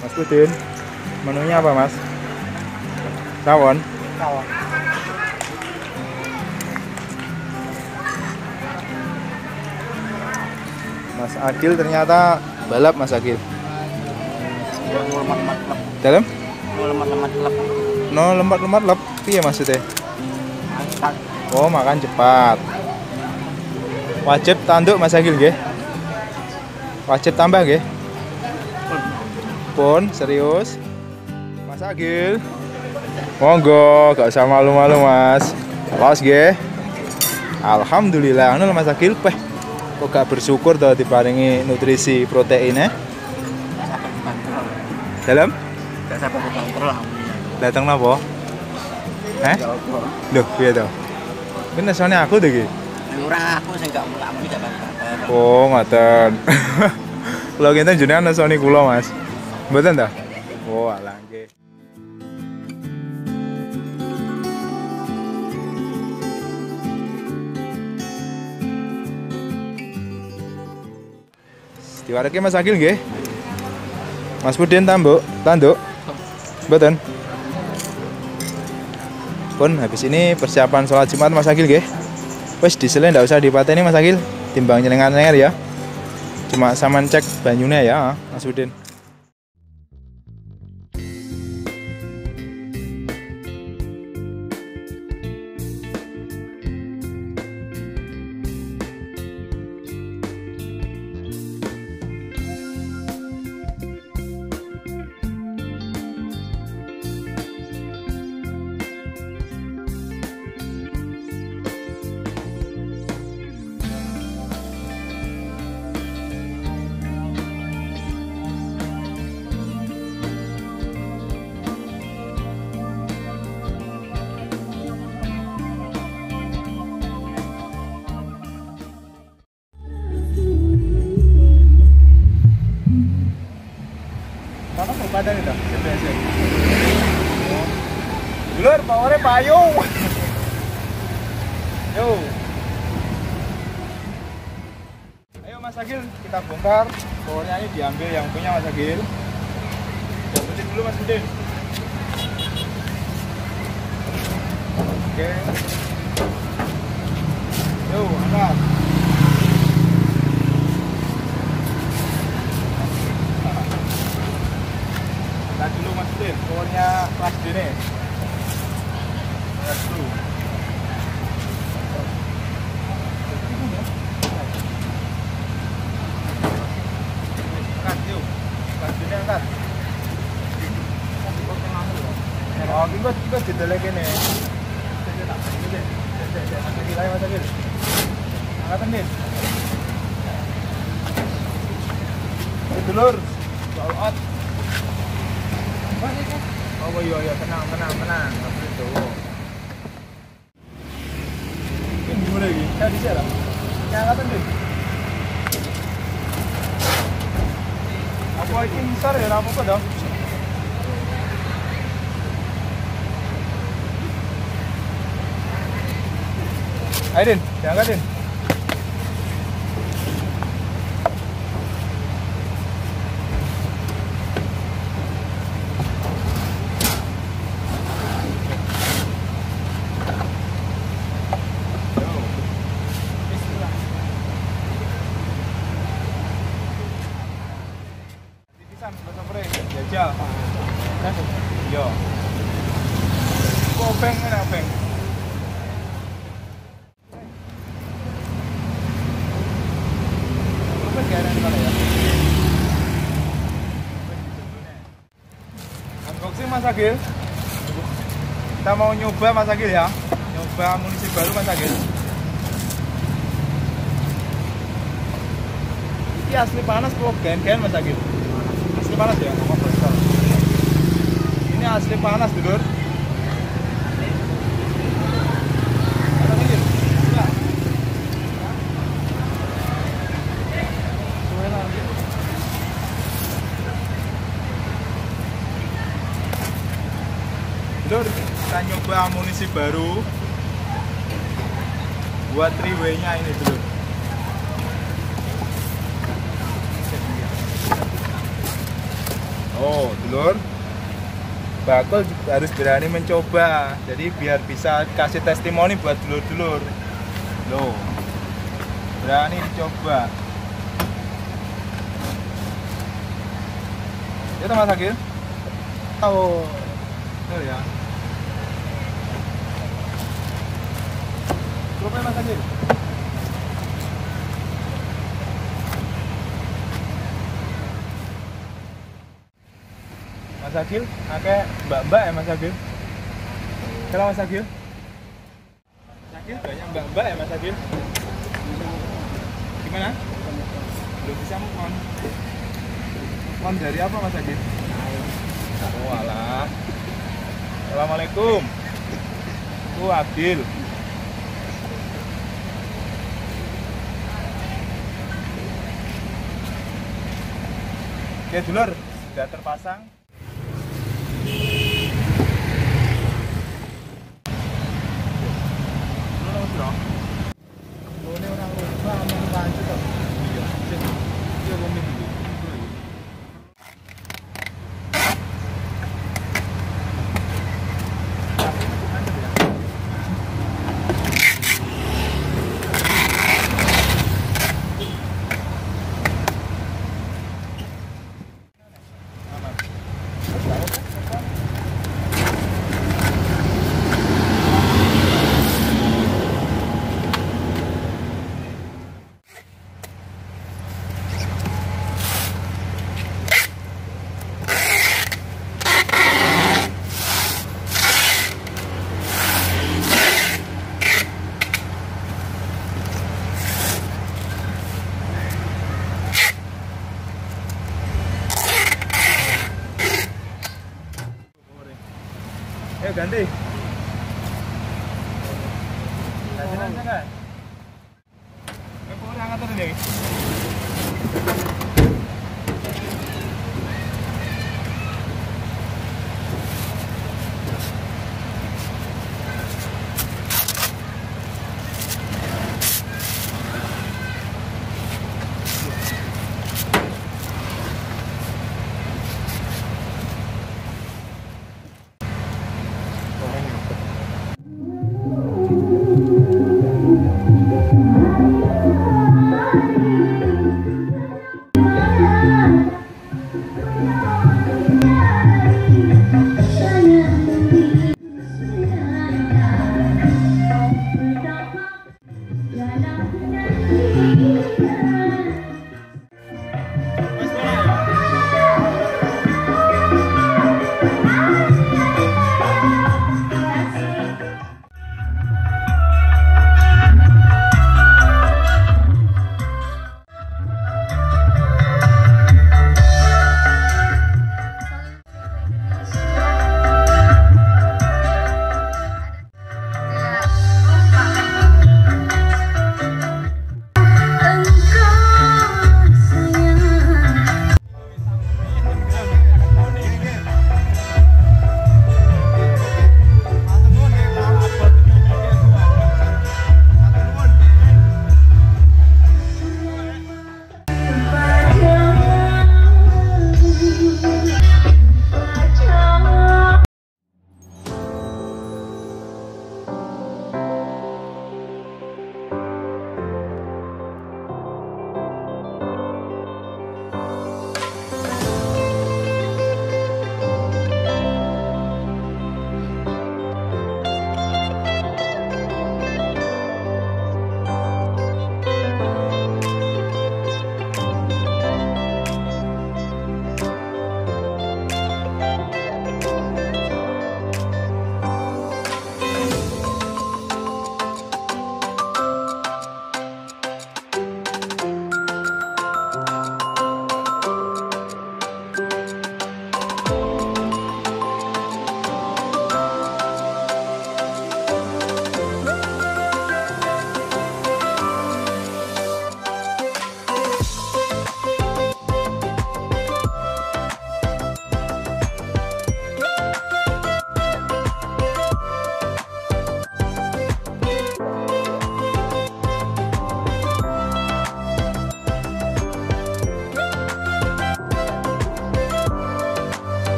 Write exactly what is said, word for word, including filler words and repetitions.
Mas Pudin, menunya apa mas? Rawon? Rawon. Mas Agil ternyata balap Mas Agil. Lemat-lemat lep. Dalam? Lemat-lemat lep. No lempat-lempat lep. Iya maksudnya? Makan. Oh makan cepat. Wajib tanduk Mas Agil nggih? Wajib tambah nggih? Pun serius. Mas Agil. Monggo, gak usah malu-malu Mas. Los nggih. Alhamdulillah, anu Mas Agil peh. Kok gak bersyukur toh diparingi nutrisi proteinnya? Dalam? Gak sampai kontrol. Datang napa? Eh? Loh, piye to? Kuwi nesone aku to iki. Ora aku sing gak mulak-muli gak apa-apa. Oh, ngoten. Kula kinten jenengan nesoni kula, Mas. Mboten ta? Oh, alah nggih. Diwareke Mas Agil nggih. Mas Pudin tambuk, tanduk. Mboten. Pun habis ini persiapan sholat Jumat Mas Agil nggih. Wis disele ndak usah dipateni Mas Agil, timbang nyelengan-nyelengan ya. Cuma sampean cek banyune ya, Mas Pudin. Mana kepadang itu? Dulur, powernya payung. Yo. Ayo Mas Agil, kita bongkar. Powernya ini diambil yang punya Mas Agil. Dapetin dulu Mas Pudin. Oke. Yo, angkat. Lihat dulu Mas Pudin, powernya kelas D nih. Lihat dulu. Angkat, yuk. Kelas D nya angkat. Oh, kita kita jedelek ini. Mas Agil, ayo Mas Agil. Angkatan nih. Dulur, out. Oh iya iya tenang tenang tenang nggak boleh tuh. Ini gimana lagi? Saya di sana. Nyangkatan deh. Aku ini besar ya apa apa dong? Ayo Din, diangkat Din. Jajal. Yo. Kopeng kan openg. Apa sekarang mana ya? Unboxing Mas Agil. Kita mau nyoba Mas Agil ya. Nyoba amunisi baru Mas Agil. Ini asli panas kok gen-gen Mas Agil. Asli panas ya, ini asli panas dulur. Dulur, kita nyoba amunisi baru buat three way nya ini dulur. Oh, dulur. Bakul juga harus berani mencoba. Jadi biar bisa kasih testimoni buat dulur-dulur. Loh. Berani dicoba. Itu Mas Agil. Oh. Oh ya. Berapa Mas Agil? Mas Agil, akeh mbak-mbak ya Mas Agil? Kalau Mas Agil? Mas Agil banyak mbak-mbak ya Mas Agil? Gimana? Belum bisa move on. Move on dari apa Mas Agil? Oh alah. Assalamualaikum. Itu Agil. Oke dulur, sudah terpasang. Ayo ganti. Ganti aja kan?